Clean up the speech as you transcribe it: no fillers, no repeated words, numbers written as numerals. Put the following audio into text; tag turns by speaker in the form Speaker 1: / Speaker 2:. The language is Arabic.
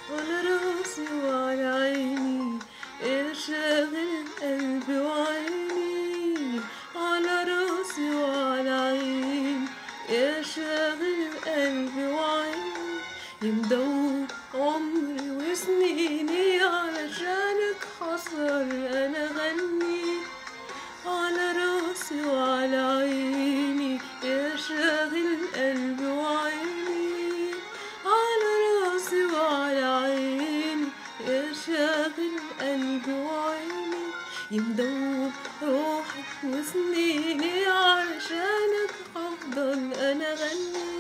Speaker 1: على راسي وعلى عيني يا شاغل قلبي وعيني، على راسي وعلى عيني يا شاغل قلبي وعيني، يمدور عمري وسنيني علشانك حصل أنا غني، على راسي وعلى عيني يا شاغل قلبي وعيني، على راسي وعلى عيني يا شاغل قلبي وعيني، يمدور روحي وسنيني علشانك هفضل أنا غني.